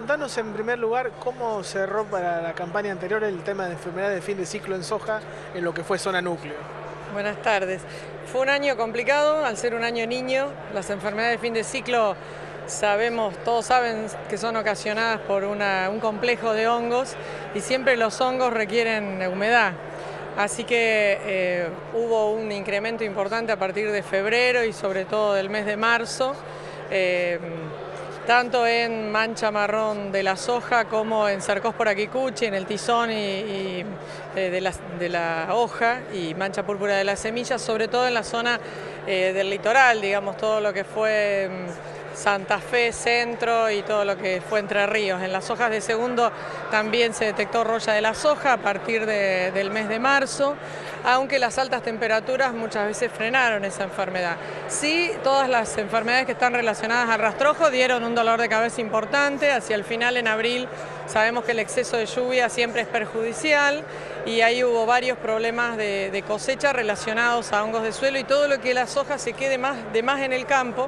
Contanos en primer lugar cómo cerró para la campaña anterior el tema de enfermedades de fin de ciclo en soja en lo que fue zona núcleo. Buenas tardes. Fue un año complicado, al ser un año niño. Las enfermedades de fin de ciclo todos saben que son ocasionadas por un complejo de hongos y siempre los hongos requieren humedad. Así que hubo un incremento importante a partir de febrero y sobre todo del mes de marzo, tanto en mancha marrón de la soja como en Cercospora kikuchi, en el tizón de la hoja, y mancha púrpura de las semillas, sobre todo en la zona del litoral, digamos, todo lo que fue Santa Fe, Centro y todo lo que fue Entre Ríos. En las hojas de segundo también se detectó roya de la soja a partir del mes de marzo, aunque las altas temperaturas muchas veces frenaron esa enfermedad. Sí, todas las enfermedades que están relacionadas al rastrojo dieron un dolor de cabeza importante. Hacia el final, en abril, sabemos que el exceso de lluvia siempre es perjudicial y ahí hubo varios problemas de cosecha relacionados a hongos de suelo, y todo lo que la soja se quede de más en el campo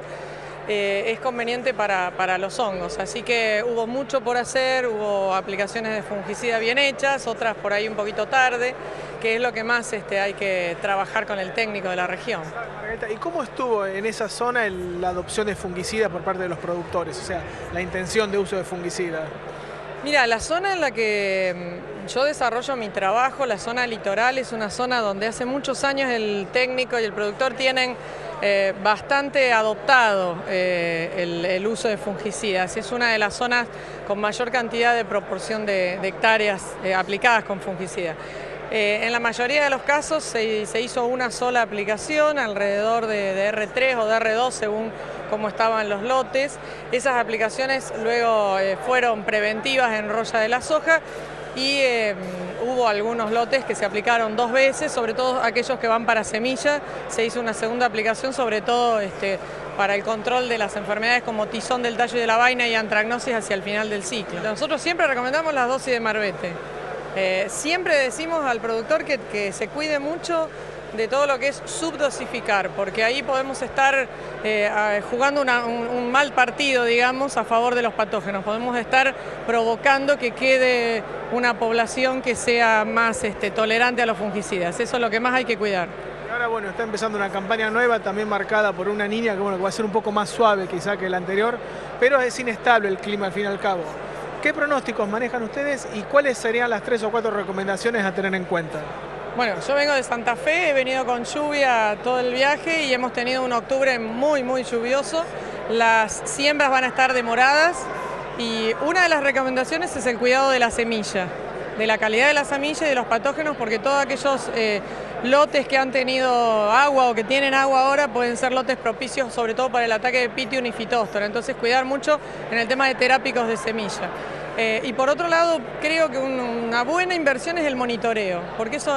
es conveniente para los hongos. Así que hubo mucho por hacer, hubo aplicaciones de fungicida bien hechas, otras por ahí un poquito tarde, que es lo que más hay que trabajar con el técnico de la región. Margarita, ¿y cómo estuvo en esa zona la adopción de fungicidas por parte de los productores? O sea, la intención de uso de fungicida. Mira, la zona en la que yo desarrollo mi trabajo, la zona litoral, es una zona donde hace muchos años el técnico y el productor tienen bastante adoptado el uso de fungicidas. Es una de las zonas con mayor cantidad de proporción de hectáreas aplicadas con fungicida. En la mayoría de los casos se hizo una sola aplicación, alrededor de R3 o de R2 según cómo estaban los lotes. Esas aplicaciones luego fueron preventivas en roya de la soja, y hubo algunos lotes que se aplicaron 2 veces, sobre todo aquellos que van para semilla. Se hizo una segunda aplicación, sobre todo para el control de las enfermedades como tizón del tallo y de la vaina y antracnosis hacia el final del ciclo. Nosotros siempre recomendamos las dosis de marbete. Siempre decimos al productor que se cuide mucho de todo lo que es subdosificar, porque ahí podemos estar jugando un mal partido, digamos, a favor de los patógenos. Podemos estar provocando que quede una población que sea más tolerante a los fungicidas. Eso es lo que más hay que cuidar. Ahora, bueno, está empezando una campaña nueva, también marcada por una niña que, bueno, que va a ser un poco más suave quizá que la anterior, pero es inestable el clima al fin y al cabo. ¿Qué pronósticos manejan ustedes y cuáles serían las 3 o 4 recomendaciones a tener en cuenta? Bueno, yo vengo de Santa Fe, he venido con lluvia todo el viaje y hemos tenido un octubre muy lluvioso. Las siembras van a estar demoradas y una de las recomendaciones es el cuidado de la semilla, de la calidad de la semilla y de los patógenos, porque todos aquellos lotes que han tenido agua o que tienen agua ahora pueden ser lotes propicios sobre todo para el ataque de Pythium y Phytophthora. Entonces cuidar mucho en el tema de terápicos de semilla. Y por otro lado, creo que una buena inversión es el monitoreo, porque eso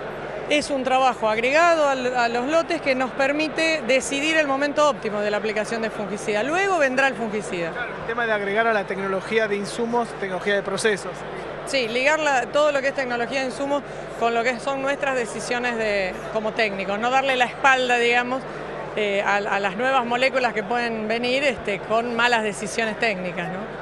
es un trabajo agregado a los lotes que nos permite decidir el momento óptimo de la aplicación de fungicida. Luego vendrá el fungicida. Claro, el tema de agregar a la tecnología de insumos, tecnología de procesos. Sí, ligar todo lo que es tecnología de insumos con lo que son nuestras decisiones como técnicos, no darle la espalda, digamos, a las nuevas moléculas que pueden venir con malas decisiones técnicas, ¿no?